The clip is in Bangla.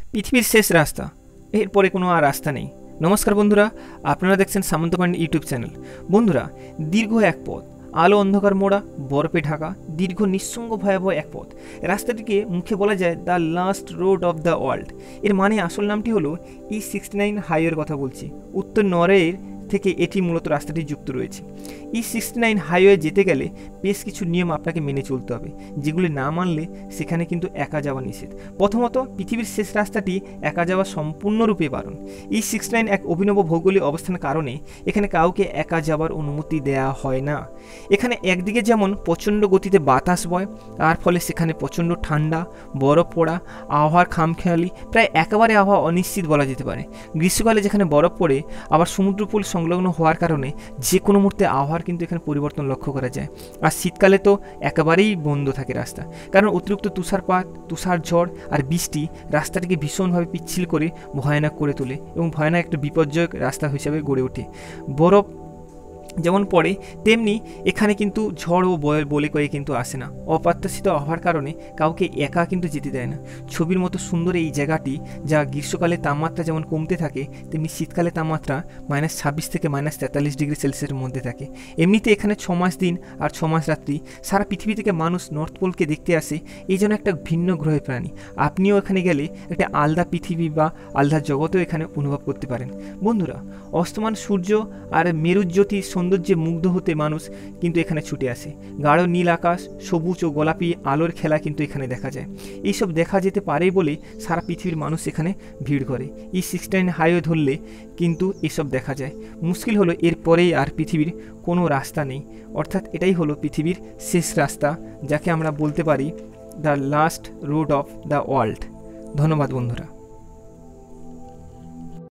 পৃথিবীর শেষ রাস্তা, এরপরে কোনো আর রাস্তা নেই। নমস্কার বন্ধুরা, আপনারা দেখছেন সামন্ত পান্ডে ইউটিউব চ্যানেল। বন্ধুরা, দীর্ঘ এক পথ, আলো অন্ধকার মোড়া, বরফে ঢাকা, দীর্ঘ নিঃসঙ্গ ভয়াবহ এক পথ। রাস্তাটিকে মুখে বলা যায় the last road of the world. এর মানে আসল নামটি হলো E69 হাইওয়ের কথা বলছি। উত্তর নরওয়ের থেকে এটি মূলত রাস্তাটি যুক্ত রয়েছে। E69 হাইওয়ে যেতে গেলে বেশ কিছু নিয়ম আপনাকে মেনে চলতে হবে, যেগুলি না মানলে সেখানে কিন্তু একা যাওয়া নিষেধ। প্রথমত, পৃথিবীর শেষ রাস্তাটি একা যাওয়া সম্পূর্ণরূপে বারণ। E69 এক অভিনব ভৌগোলিক অবস্থানের কারণে এখানে কাউকে একা যাওয়ার অনুমতি দেওয়া হয় না। এখানে একদিকে যেমন প্রচণ্ড গতিতে বাতাস বয়, তার ফলে সেখানে প্রচণ্ড ঠান্ডা, বরফ পড়া, আবহাওয়ার খামখেয়ালি, প্রায় একেবারে আবহাওয়া অনিশ্চিত বলা যেতে পারে। গ্রীষ্মকালে যেখানে বরফ পড়ে, আবার সমুদ্রপল সংলগ্ন হওয়ার কারণে যে কোনো মুহূর্তে আবহাওয়ার কিন্তু এখানে পরিবর্তন লক্ষ্য করা যায়। আর শীতকালে তো একেবারেই বন্ধ থাকে রাস্তা, কারণ অতিরিক্ত তুষারপাত, তুষার ঝড় আর বৃষ্টি রাস্তাটিকে ভীষণভাবে পিচ্ছিল করে ভয়ানক করে তোলে এবং ভয়ানক একটা বিপর্যয়ক রাস্তা হিসাবে গড়ে ওঠে। বরফ যেমন পড়ে, তেমনি এখানে কিন্তু ঝড় ও বলে কয়ে কিন্তু আসে না। অপ্রত্যাশিত হওয়ার কারণে কাউকে একা কিন্তু যেতে দেয় না। ছবির মতো সুন্দর এই জায়গাটি, যা গ্রীষ্মকালে তাপমাত্রা যেমন কমতে থাকে, তেমনি শীতকালে তাপমাত্রা -26 থেকে -43 ডিগ্রি সেলসিয়াসের মধ্যে থাকে। এমনিতে এখানে 6 মাস দিন আর 6 মাস রাত্রি। সারা পৃথিবী থেকে মানুষ নর্থ পোলকে দেখতে আসে, এই জন্য একটা ভিন্ন গ্রহের প্রাণী। আপনিও এখানে গেলে একটা আলাদা পৃথিবী বা আলাদা জগতেও এখানে অনুভব করতে পারেন। বন্ধুরা, অস্তমান সূর্য আর মেরুজ্যোতি সৌন্দর্যে মুগ্ধ হতে মানুষ কিন্তু এখানে ছুটে আসে। গাঢ় নীল আকাশ, সবুজ ও গোলাপি আলোর খেলা কিন্তু এখানে দেখা যায়। এইসব দেখা যেতে পারে বলে সারা পৃথিবীর মানুষ এখানে ভিড় করে। E69 হাইওয়ে ধরলে কিন্তু এসব দেখা যায়। মুশকিল হলো এরপরেই আর পৃথিবীর কোনো রাস্তা নেই, অর্থাৎ এটাই হলো পৃথিবীর শেষ রাস্তা, যাকে আমরা বলতে পারি the last road of the world. ধন্যবাদ বন্ধুরা।